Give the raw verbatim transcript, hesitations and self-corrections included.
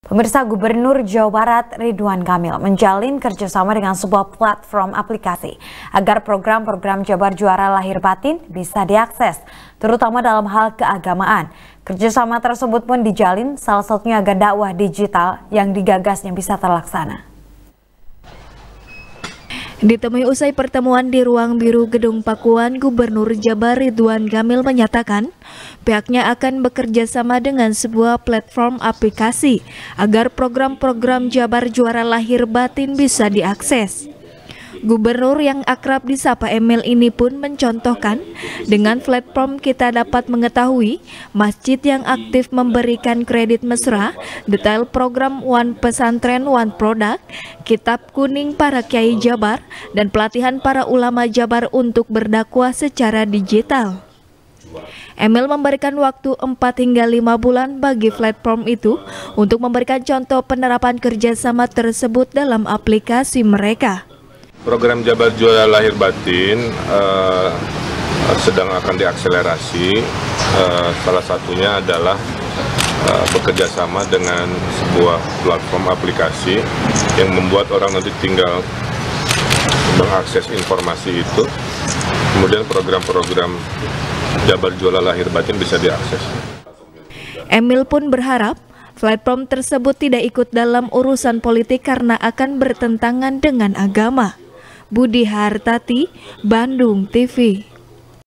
Pemirsa, Gubernur Jawa Barat Ridwan Kamil menjalin kerjasama dengan sebuah platform aplikasi agar program-program Jabar Juara Lahir Batin bisa diakses, terutama dalam hal keagamaan. Kerjasama tersebut pun dijalin salah satunya agar dakwah digital yang digagasnya bisa terlaksana. Ditemui usai pertemuan di Ruang Biru Gedung Pakuan, Gubernur Jabar Ridwan Kamil menyatakan pihaknya akan bekerja sama dengan sebuah platform aplikasi agar program-program Jabar Juara Lahir Batin bisa diakses. Gubernur yang akrab disapa Emil ini pun mencontohkan, dengan platform kita dapat mengetahui masjid yang aktif memberikan kredit mesra, detail program One Pesantren One Product, kitab kuning para Kiai Jabar, dan pelatihan para ulama Jabar untuk berdakwah secara digital. Emil memberikan waktu empat hingga lima bulan bagi platform itu untuk memberikan contoh penerapan kerjasama tersebut dalam aplikasi mereka. Program Jabar Juara Lahir Batin uh, sedang akan diakselerasi. Uh, salah satunya adalah uh, bekerja sama dengan sebuah platform aplikasi yang membuat orang nanti tinggal mengakses informasi itu. Kemudian program-program Jabar Juara Lahir Batin bisa diakses. Emil pun berharap platform tersebut tidak ikut dalam urusan politik karena akan bertentangan dengan agama. Budi Hartati, Bandung T V.